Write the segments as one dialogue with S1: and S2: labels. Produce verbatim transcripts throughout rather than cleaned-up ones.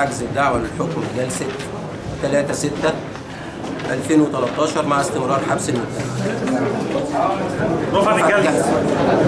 S1: حجز الدعوة للحكم بجلسة ثلاثة ستة ألفين وثلاثة عشر مع استمرار حبس المتهم.
S2: رفعت الجلسة.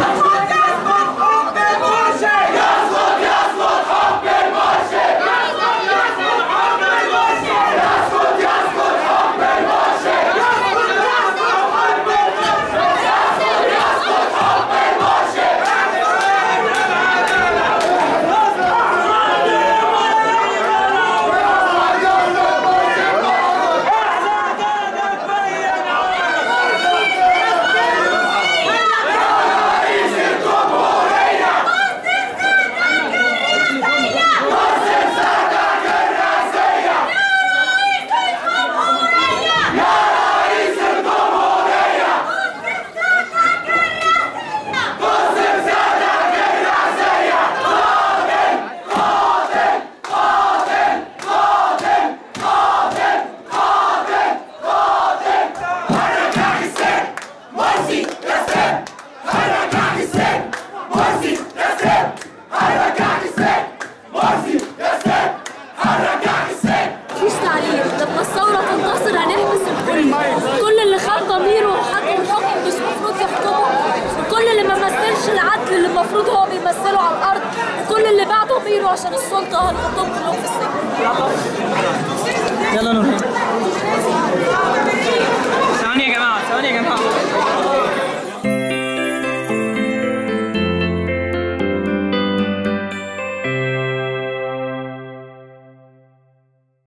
S3: كل اللي خد ضميره وحكم الحكم مش المفروض يحكمه، وكل اللي ما مثلش العدل اللي المفروض هو بيمثله على الارض، وكل اللي باع ضميره عشان السلطه هنحطهم كلهم في السجن.
S4: يلا نروح.